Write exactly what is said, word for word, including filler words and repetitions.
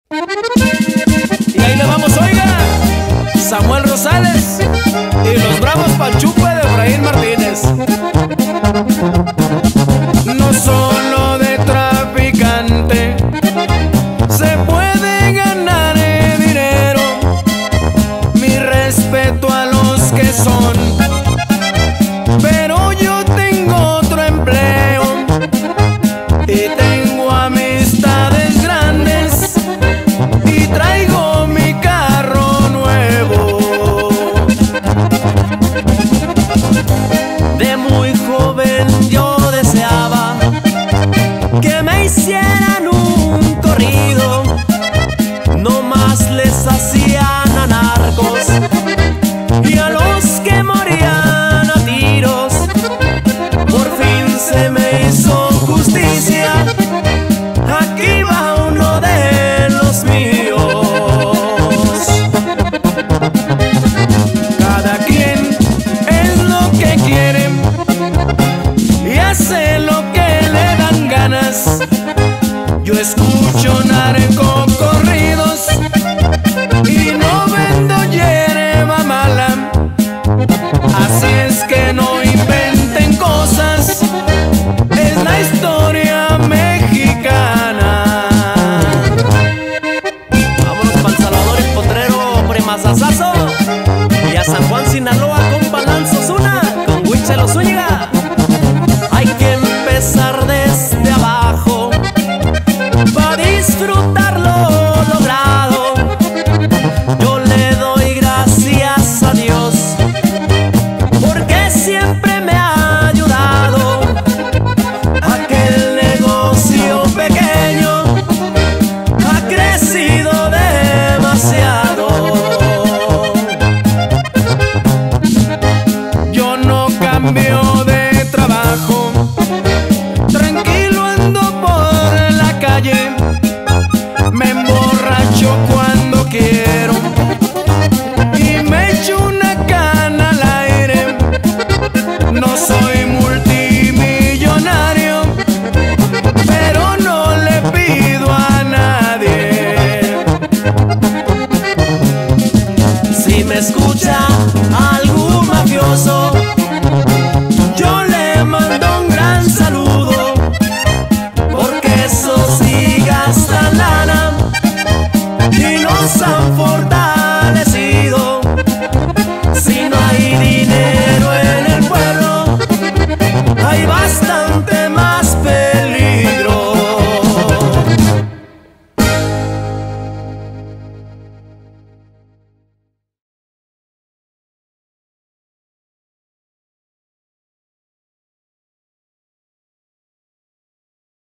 Y ahí le vamos, oiga, Samuel Rosales y los Bravos pa'l chupe de Efraín Martínez. No solo de traficante se puede ganar el dinero, mi respeto a los que son, pero yo tengo otro empleo y tengo amistades grandes y traigo mi carro nuevo. De muy joven yo deseaba que me hicieran un corrido, no más les hacían a narcos y a los que morían a tiros. Por fin se me hizo justicia, aquí va uno de los míos. Cada quien es lo que quiere y hace lo que le dan ganas. Yo escucho narcocorridos y no vendo yerba mala, así es que no inventen cosas, es la historia mexicana. Vámonos pa'l Salvador, el Potrero, Premazazazo, y a San Juan, Sinaloa, con Balanzo Osuna, con Huichel Zúñiga. Hay que empezar desde abajo pa' disfrutarlo